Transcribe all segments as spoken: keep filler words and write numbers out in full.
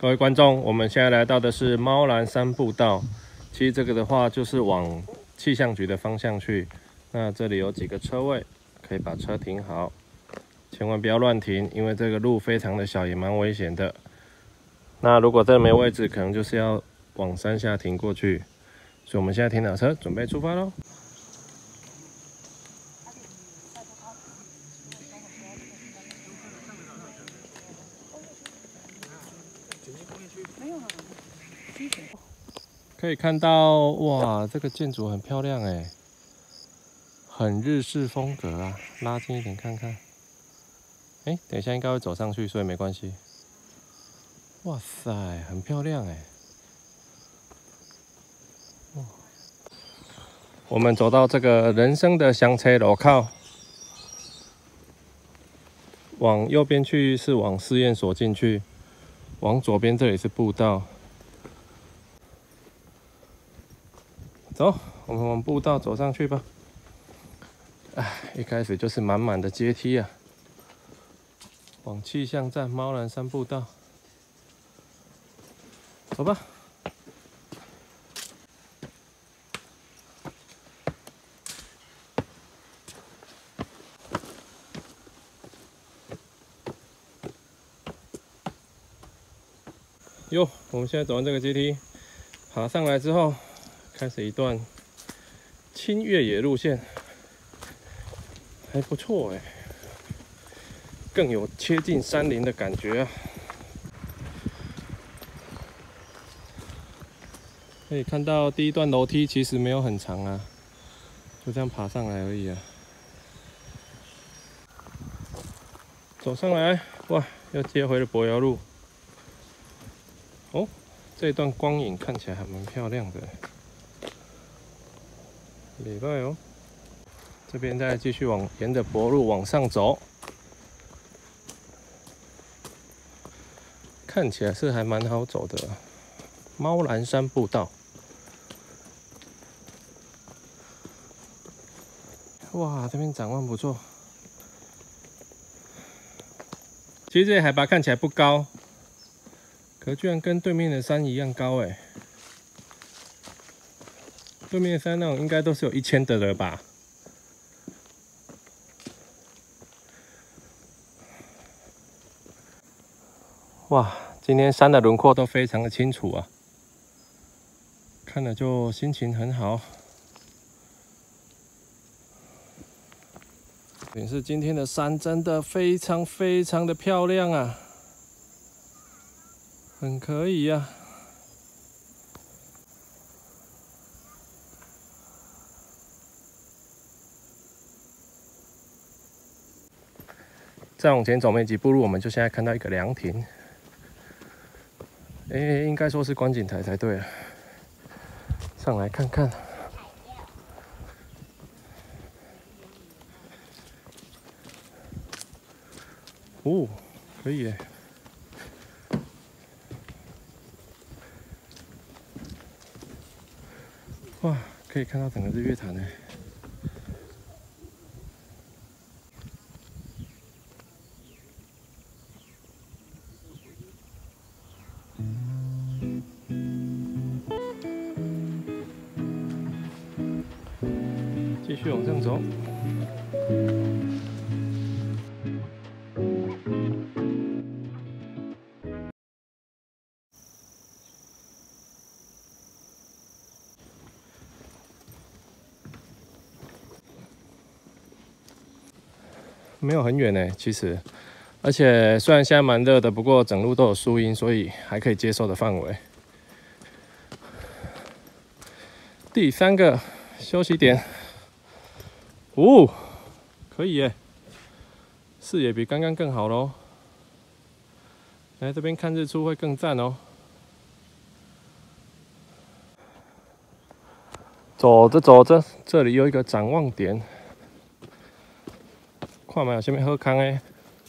各位观众，我们现在来到的是猫兰山步道。其实这个的话，就是往气象局的方向去。那这里有几个车位，可以把车停好，千万不要乱停，因为这个路非常的小，也蛮危险的。那如果真的没位置，可能就是要往山下停过去。所以我们现在停好车，准备出发喽。 可以看到，哇，这个建筑很漂亮哎，很日式风格啊！拉近一点看看。哎，等一下应该会走上去，所以没关系。哇塞，很漂亮哎！哇，我们走到这个人生的香车路口，往右边去是往试验所进去，往左边这里是步道。 走，我们往步道走上去吧。哎，一开始就是满满的阶梯啊，往气象站猫兰山步道，走吧。哟，我们现在走完这个阶梯，爬上来之后。 开始一段轻越野路线，还不错哎，更有贴近山林的感觉啊！可以看到第一段楼梯其实没有很长啊，就这样爬上来而已啊。走上来，哇，又接回了柏油路。哦，这段光影看起来还蛮漂亮的。 礼拜哦，这边再继续往沿着柏路往上走，看起来是还蛮好走的。猫兰山步道，哇，这边展望不错。其实这里海拔看起来不高，可居然跟对面的山一样高哎。 对面的山那种应该都是有一千的了吧？哇，今天山的轮廓都非常的清楚啊，看了就心情很好。也是今天的山真的非常非常的漂亮啊，很可以呀、啊。 再往前走没几步路，我们就现在看到一个凉亭。哎、欸，应该说是观景台才对啊。上来看看。哦，可以耶。哇，可以看到整个日月潭呢。 继续往上走，没有很远呢，其实，而且虽然现在蛮热的，不过整路都有树荫，所以还可以接受的范围。第三个休息点。 哦，可以耶，视野比刚刚更好喽。来这边看日出会更赞哦。走着走着，这里有一个展望点，看嘛有啥物好康的？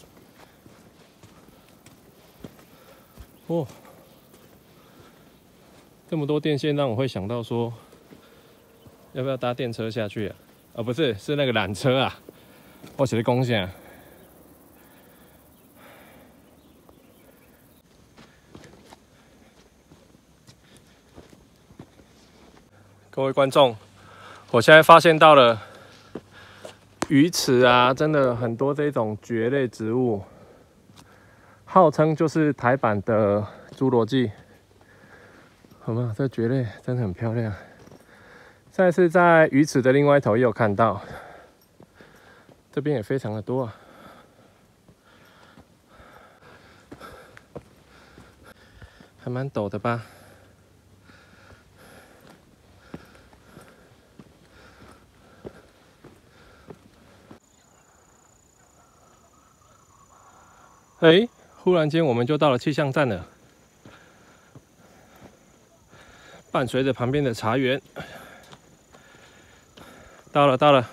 哦，这么多电线，让我会想到说，要不要搭电车下去啊？ 啊、哦，不是，是那个缆车啊！我写的贡献。 各位观众，我现在发现到了鱼池啊，真的很多这种蕨类植物，号称就是台版的侏罗纪。好吗？这蕨类真的很漂亮。再次在鱼池的另外一头也有看到，这边也非常的多啊。还蛮陡的吧？哎、欸，忽然间我们就到了气象站了，伴随着旁边的茶园，到了到了。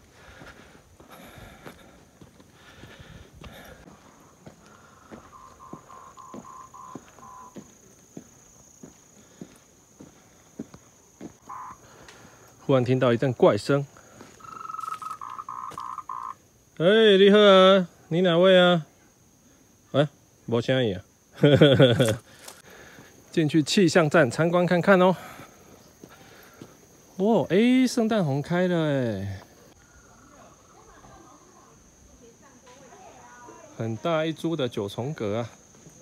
忽然听到一阵怪声，哎、欸，你好啊，你哪位啊？哎，没声音啊，进去气象站参观看看哦。哦，哎、欸，圣诞红开了哎，很大一株的九重葛啊。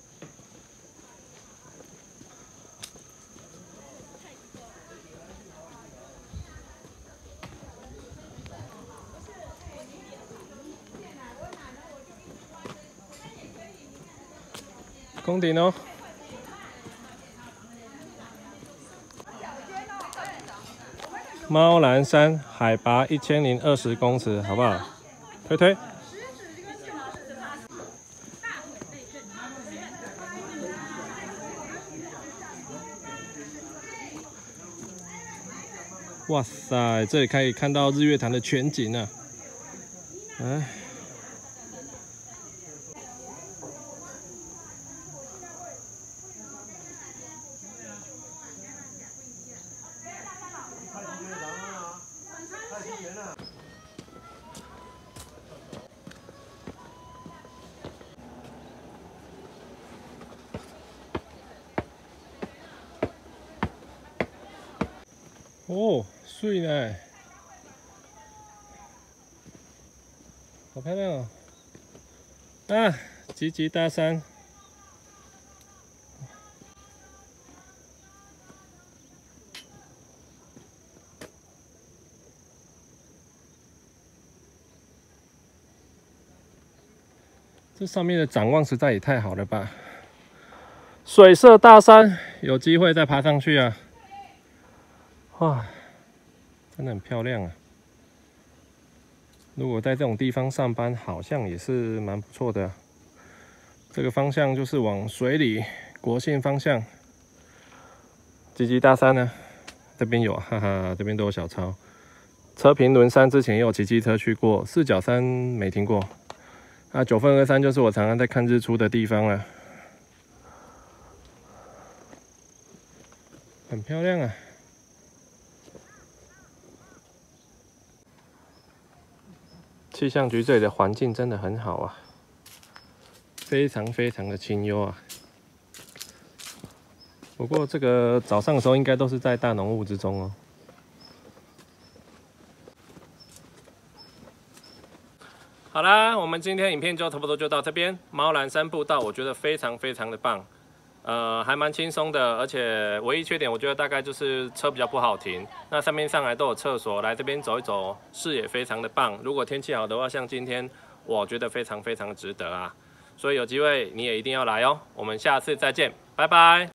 攻顶哦！猫兰山海拔一千零二十公尺，好不好？推推。哇塞，这里可以看到日月潭的全景啊！哎。哦，水呢，好漂亮哦！啊，吉吉大山。这上面的展望实在也太好了吧！水色大山，有机会再爬上去啊！哇，真的很漂亮啊！如果在这种地方上班，好像也是蛮不错的啊。这个方向就是往水里国信方向。吉吉大山呢，这边有，哈哈，这边都有小抄。车平仑山之前也有骑机车去过，四角山没听过。啊，九份二山就是我常常在看日出的地方了，很漂亮啊！气象局这里的环境真的很好啊，非常非常的清幽啊。不过这个早上的时候应该都是在大浓雾之中哦。好啦，我们今天影片就差不多就到这边。猫兰山步道我觉得非常非常的棒，呃，还蛮轻松的，而且唯一缺点我觉得大概就是车比较不好停。那上面上来都有厕所，来这边走一走，视野非常的棒。如果天气好的话，像今天，我觉得非常非常值得啊。所以有机会你也一定要来哦。我们下次再见，拜拜。